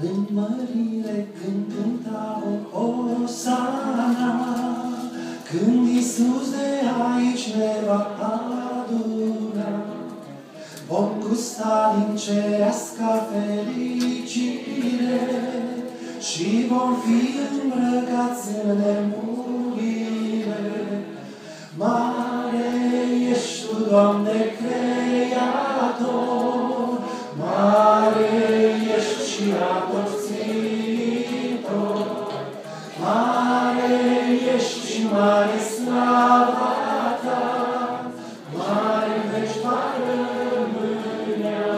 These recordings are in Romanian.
În mărire când cântau Osana, când Iisus de aici ne va aduna, vom gusta din cereasca fericire și vom fi îmbrăcați în nemurire. Mare ești Tu, Doamne, Creator, mare ești și atorțitor, mare ești și mare slava Ta, mare veci va rămânea.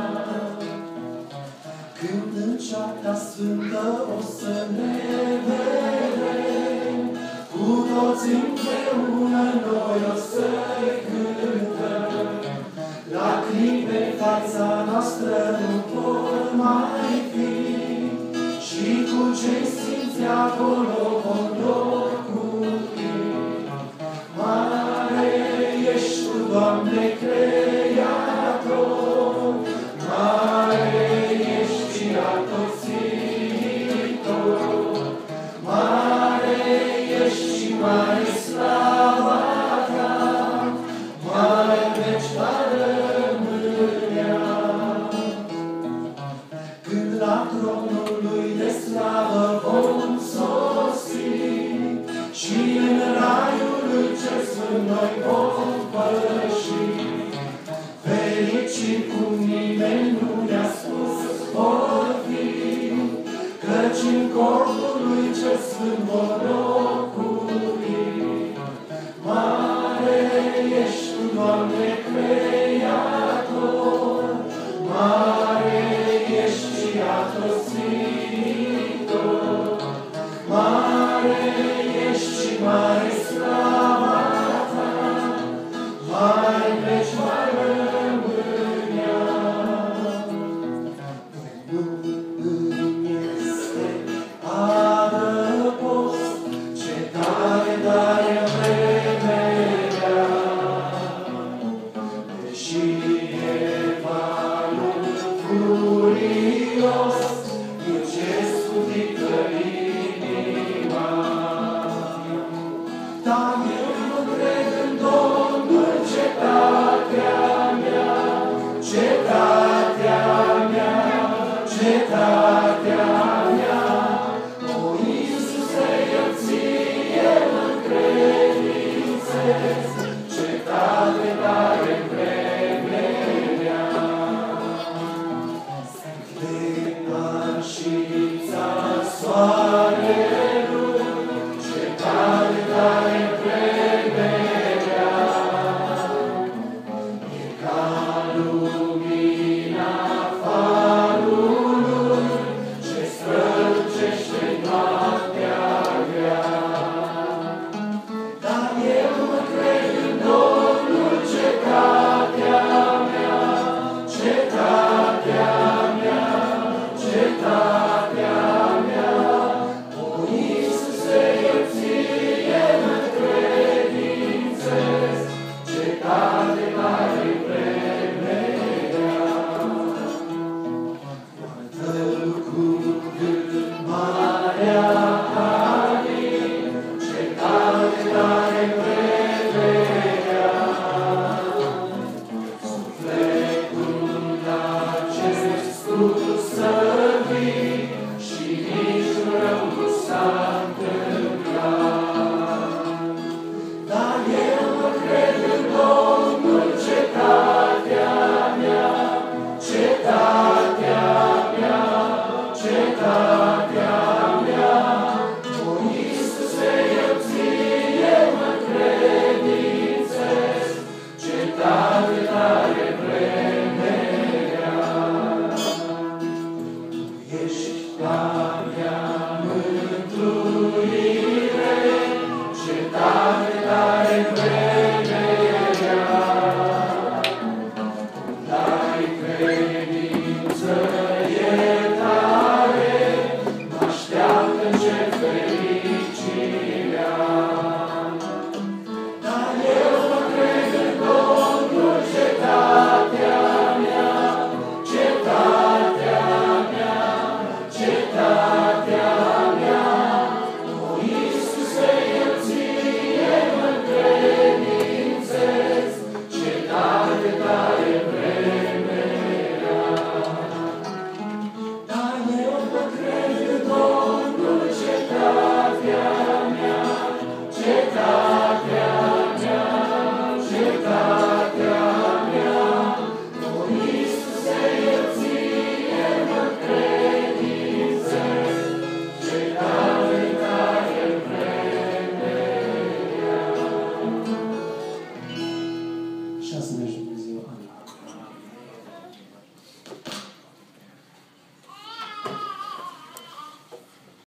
Când în ceata sfântă o să ne vedem, cu toți împreună noi o să-i cântăm. Lacrimi pe fața noastră nu pot mai fi, și cu ce-i simți acolo vom locui. Mare ești Tu, Doamne, Creator, mare ești și atorțitor, mare ești și mare slava Ta, mare veci va rămânea. Când la tronul Lui de slavă vom sosi și în raiul cel sfânt noi vom păși, fericit cum nimeni nu ne-a spus vor fi, căci în corpul Lui cel sfânt vor locui. Mare ești Tu, Doamne, cetate.